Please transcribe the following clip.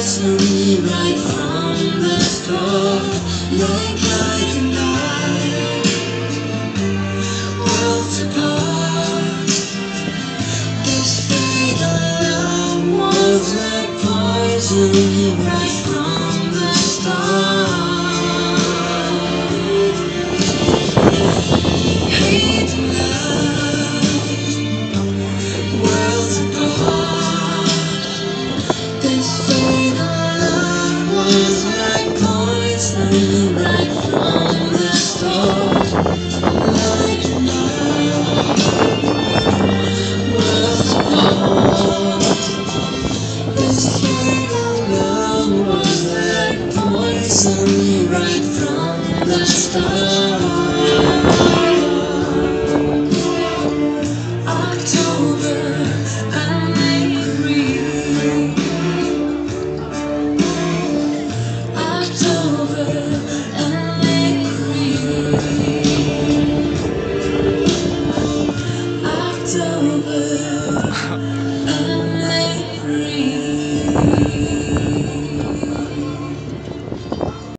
poison right from the start. Like a knife, worlds apart. This fatal love was like poison right